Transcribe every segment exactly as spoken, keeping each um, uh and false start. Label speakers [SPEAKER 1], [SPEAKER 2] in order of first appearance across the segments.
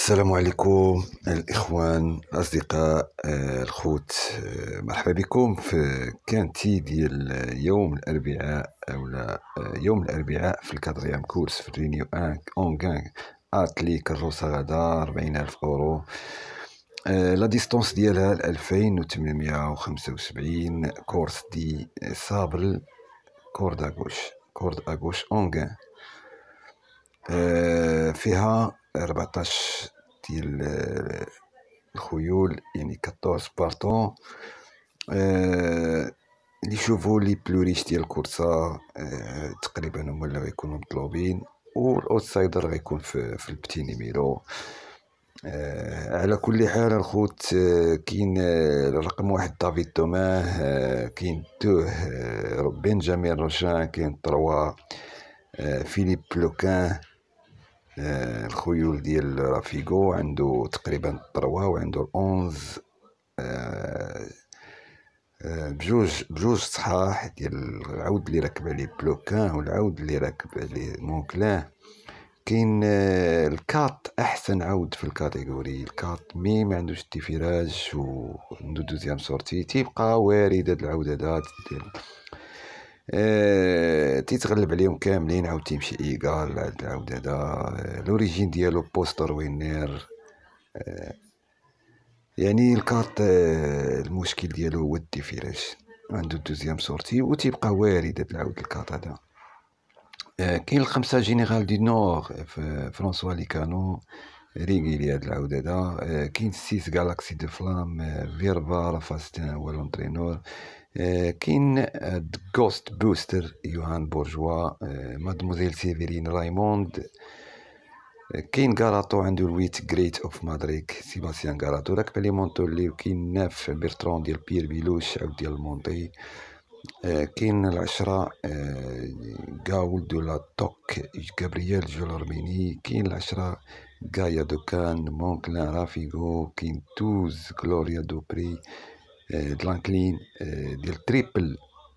[SPEAKER 1] السلام عليكم الإخوان الأصدقاء، آه، الخوت، آه، مرحبا بكم في كانتي ديال يوم الأربعاء أو لا آه، يوم الأربعاء في الكادريام كورس في رينيو ان اونغان اتلي كروسا غدا أربعين ألف أورو. آه، لا ديستونس ديالها ألفين وثمانمائة وخمسة وسبعين كورس دي سابل كورد اغوش كورد اغوش اونغان. آه، فيها أربعطاش ديال آه، الخيول، يعني أربعطاش بارطون. آه، اللي يشوفوا لي بلوريش ديال الكورسا آه، تقريبا هما اللي غيكونوا مطلوبين، والاوتسايدر غيكون في, في البتي نيميرو. آه، على كل حال الخوت، آه، كاين آه، رقم واحد دافيد توماه، آه، كاين دوه آه، بنجامين روشان، كاين تروا آه، فيليب بلوكان. آه، الخيول ديال رافيغو عنده تقريبا تروا وعنده الأونز، آه، آه، بجوج بجوج صحاح ديال العود اللي راكب عليه بلوكان والعود اللي راكب عليه مونكلان. كاين آه، الكات احسن عود في الكاتيجوري، الكات مي ما عندوش التيفيراج وعنده دوزيام سورتي، تيبقى وارد هاد العود هذا ديال أه تيتغلب عليهم كاملين، عاود تيمشي ايكال هاد العود هذا. أه لوريجين ديالو بوستر وينير. أه يعني الكارت، أه المشكل ديالو هو الديفيراج، عنده دوزيام سورتي وتيبقى وارد هاد العود الكارت هذا. أه كاين الخمسة جينيرال دي نور في فرانسوا ليكانو ريغيلي هاد العود هذا. أه كاين سيس جالاكسي دو فلام، أه فيربا رافاستين هو لونترينور. آه، كاين غوست بوستر يوهان بورجوا، آه، مادموزيل سيفيرين رايموند. آه، كاين غاراتو عنده الويت جريت اوف مادريك سيباستيان غاراتو راكب عليه مونتولي. وكاين ناف بيرترون ديال بير بيلوش عاود ديال المونتي. آه، كاين العشرة آه، غاول دو لا توك جابرييل جولورميني. كاين العشرة غايا دو كان مونكلان رافيغو. كاين دوز غلوريا دو بري دلانكلين ديال تريبل.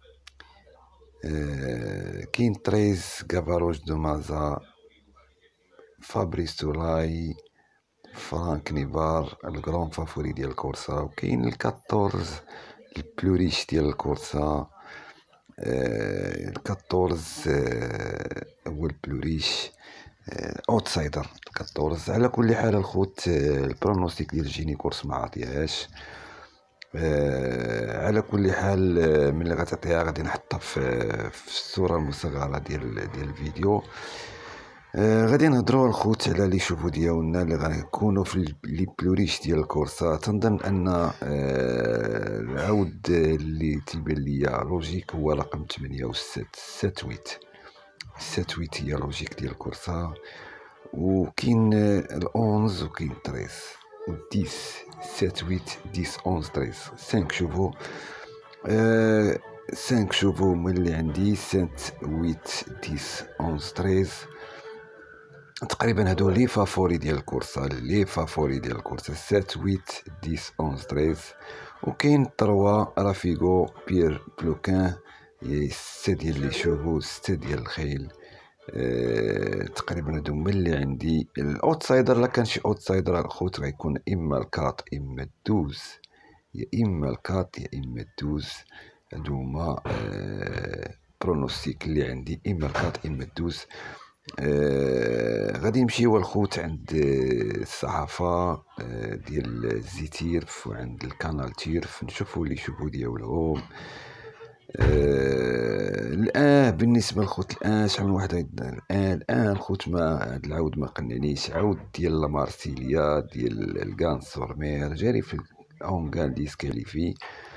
[SPEAKER 1] كاين تريز غافاروش دو مازا فابريس تولاي فرانك نيفار الكرون فافوري ديال الكورسا. وكاين الكاتورز البلوريش ديال الكورسا. الكاتورز هو البلوريش اوتسايدر الكاتورز. على كل حال الخوت، البرونوستيك ديال جيني كورس ما عطيهاش. آه على كل حال، آه من اللي غتعطيها غادي نحطها في, في الصوره المصغره ديال ديال الفيديو. آه غادي نهضروا الخوت على لي شوفو ديالنا اللي غنكونوا في لي بلوريش ديال الكورسا. تنظن ان آه العود اللي تيبان ليا لوجيك هو رقم ثمانية وستة ساتويت ساتويت هي لوجيك ديال الكورسا. وكاين الأونز وكاين تريز ديس سات ويت ديس أونز تريز خمسة شوفو. أه خمسة شوفو هما اللي عندي، سات ويت ديس أونز تريز. تقريبا هادو لي فافوري ديال الكورسا لي فافوري ديال الكورسا سات ويت ديس أونز تريز. وكاين تروا رافيغو بير بلوكان ستة ديال لي شوفو ستة ديال الخيل. أه تقريبا هادو هما اللي عندي. الاوتسايدر لا كان شي اوتسايدر الخوت غيكون اما الكات اما الدوز، يا اما الكات يا اما الدوز. هادو هما أه برونوستيك اللي عندي، اما الكات اما الدوز. أه غادي نمشيو الخوت عند الصحافه أه ديال زيتيرف وعند الكانال تيرف نشوفو اللي يشوفو ديالهم. آه الان بالنسبه للخوت الان شحال من واحد الان الان الخوت ما هاد العود ما قنعنيش. عود ديال مارسيليا ديال الكان سورمير جاري في اونغان ديسكاليفي.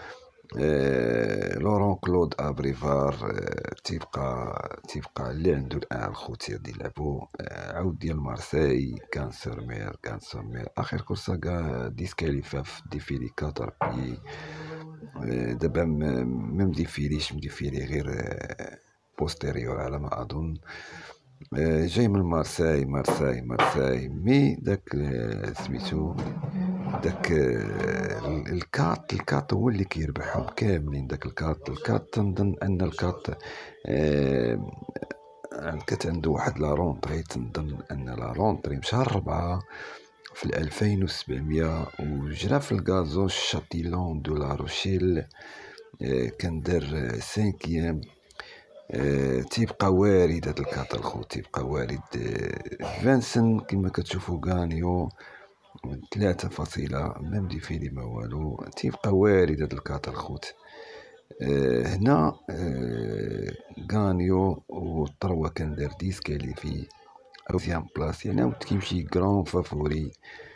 [SPEAKER 1] آه لورون كلود ابريفار. آه تيبقى تيبقى اللي عنده الان الخوت يدي يلعبو. آه عود ديال مارسي كان سورمير كان سورمير اخر كورسا كاع ديسكاليفا في ديفيلي كاتر بي. دابا ما مديفيريش مديفيري غير بوستيريور على ما اظن. جاي من مارساي مارساي مارساي مي داك سميتو داك الكات الكات هو اللي كيربحهم كاملين. داك الكات الكات تنظن ان الكات كانت عنده واحد لا رونطري. تنظن ان لا رونطري مشى الربعه في الألفين وسبعمية، وجرى في الغازو شاتيلون دو لا روشيل. كان دار سانكيام. تيبقى وارد هاد الكاط الخو، تيبقى وارد. فانسن كما كتشوفو غانيو ثلاثة فاصلة ميم ديفيلي ما والو، تيبقى وارد هاد الكاط الخوت. أه هنا أه غانيو والطروا كان دار ديسكاليفي اوزيام بلاص، يعني عاود كيمشي كرون فافوري.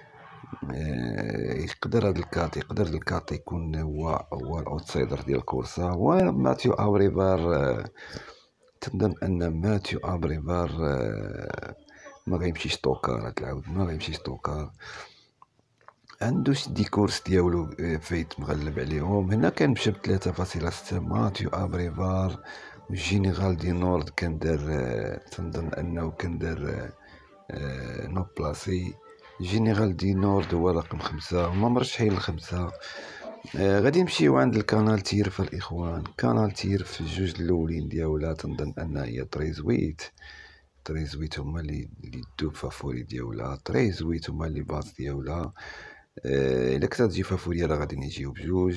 [SPEAKER 1] أه يقدر هاد الكاط يقدر الكاط يكون هو هو الاوتسايدر ديال الكورسا. هو ماتيو ابريفار. أه تنظن ان ماتيو ابريفار أه ما غيمشيش طوكار هاد العاود، ما غيمشيش طوكار. عنده دي كورس ديالو فايت مغلب عليهم. هنا كان مشى بثلاثة فاصلة ستة ماتيو ابريفار. والجينيرال دي نورد كان دار تنظن انه كان دار نو بلاسي. جينيرال دي نورد هو رقم خمسة، هما مرشحين الخمسة. آه غادي نمشيو عند الكانال تيرف الاخوان. كانال تيرف الجوج الاولين ديالها تنظن انها هي تريزويت. تريزويت هما اللي اللي دوب فافوري ديالها. تريزويت هما اللي باز ديالها. آه الا كنت تجي فافوري راه غادي يجيو بجوج.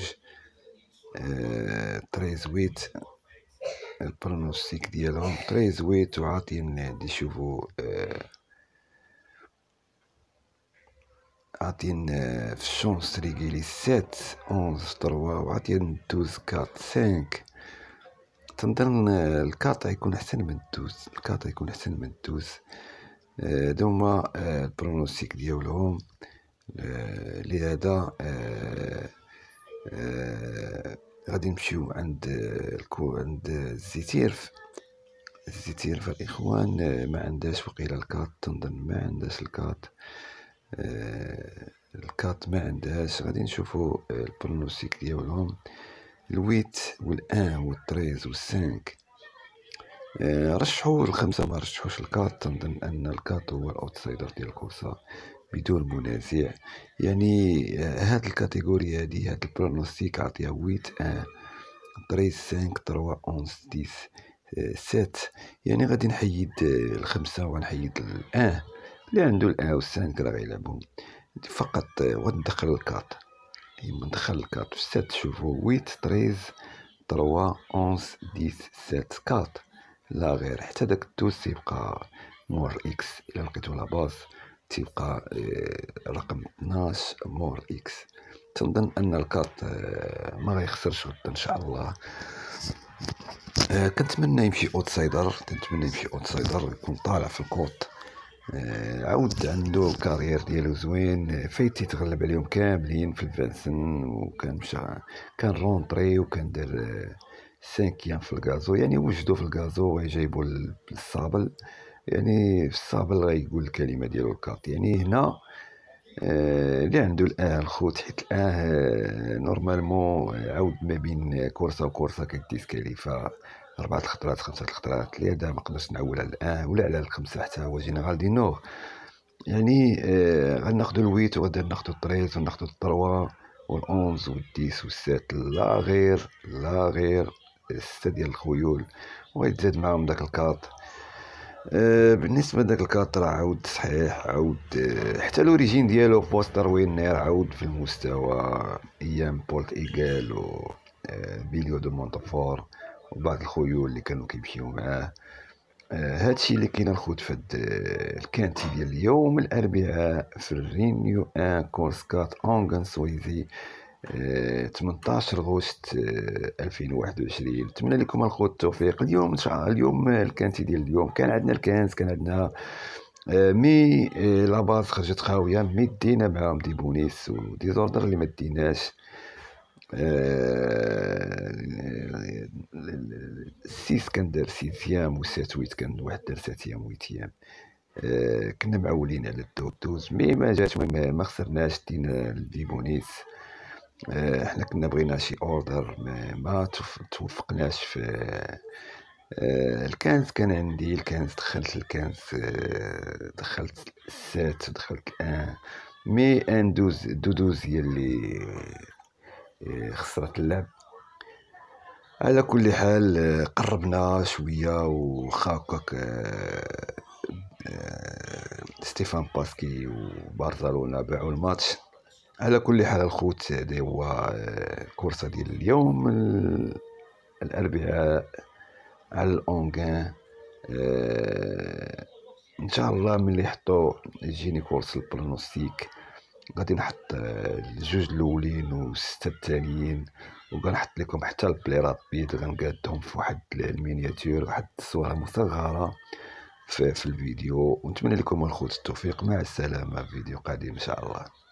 [SPEAKER 1] آه تريزويت البرونوستيك ديالهم تريزويت وعاطين اللي شوفوا آه عاطين في الشونس ريغيلي سات أونز تروا، وعاطين دوز كات سانك. تنظن الكاط يكون احسن من الدوز، الكاط يكون احسن من الدوز. دوما البرونوستيك ديالهم. لهذا غادي نمشيو عند الكو عند الزيتيرف. الزيتيرف الاخوان ما عندهاش وقيله الكاط، تنظن ما عندهاش الكاط. آه الكاط ما عندهاش. غادي نشوفوا البرونوستيك ديالهم. الويت والان والتريز والسانك آه رشحوا الخمسة، ما رشحوش الكاط. تنظن ان الكاط هو الاوتسايدر ديال الكورسة بدون منازع. يعني آه هاد الكاتيجوري هادي هاد البرونوستيك عطيها ويت ان تريز سانك تروا اونز ديس سات. يعني غادي نحيد الخمسة ونحيد الان. اللي عنده الان والسانك راه غيلعبهم فقط. وندخل الكاط، يما ندخل الكاط في سات. شوفوا ويت تريز تروا أونز ديس سات كاط، لا غير. حتى داك الدوز تيبقى مور اكس. الى لقيتو لاباز تيبقى رقم اثناش مور اكس. تنظن ان الكاط ما غيخسرش غدا ان شاء الله. كنتمنى يمشي اوتسايدر، كنتمنى يمشي اوتسايدر يكون طالع في الكوط. عاود عنده الكارير ديالو زوين. فايت يتغلب عليهم كاملين في الفانسن، وكان مشى كان رونطري وكان دار سانكيام في الغازو. يعني وجدو في الغازو ويجيبو للصابل. يعني في الصابل غيقول الكلمه ديالو الكاط. يعني هنا اللي عنده الان الخوت، حيت الان نورمالمون عاود ما بين كورسه وكورسه كديسكاليفا أربعة الخطرات خمسة الخطرات. لهذا ما نقدرش نعول على الآن ولا على الخمسة حتى هو جينيرال دي نور. يعني آه غناخدو الويت وغادي ناخدو الطريز وناخدو الطروا والأونز والديس والسات. لا غير لا غير الستة ديال الخيول، وغيتزاد معاهم داك الكاط. آه بالنسبة لداك الكاط راه عاود صحيح عاود آه حتى لوريجين ديالو بوستر وينير عاود في المستوى ايام بولت ايغال و آه بيليو دو مونتفور وبعض الخيول اللي كانوا كيمشيو معاه. آه هادشي اللي كاين الخوت في آه الكانتي ديال اليوم الاربعاء في الرينيو ان كورس كات اونغان سويزي آه ثمنطاش غشت آه ألفين وواحد وعشرين. نتمنى لكم الخوت التوفيق. اليوم ان شاء الله اليوم الكانتي ديال اليوم كان عندنا الكنز، كان عندنا آه مي آه لاباز خرجت خاويه، مي دينا معاهم دي بونيس ودي زوردر اللي ما ديناش. سيس كان دار سيتيام وسات ويت كان واحد دار ساتيام ويتيام. أه كنا معولين على الدوز مي ما جاتش، ما, ما خسرناش دينا الديبونيس. أه حنا كنا بغينا شي اوردر ما, ما توفقناش في أه الكنز. كان عندي الكنز، دخلت الكنز أه دخلت السات ودخلت الان مي ان دوز دودوز هي اللي خسرت اللعب. على كل حال قربنا شويه وخا هكاك ستيفان باسكي وبرشلونة باعوا الماتش. على كل حال الخوت، هذا هو الكورسة ديال اليوم الاربعاء على الاونغان. آه ان شاء الله ملي يحطوا يجيني كورس البرونوستيك غادي نحط الجوج الاولين والسته الثانيين، وغنحط لكم حتى البلي رابيد غنقادهم في واحد المينياتور، واحد الصوره مصغره في, في الفيديو. ونتمنى لكم الخوت التوفيق. مع السلامه، فيديو قادم ان شاء الله.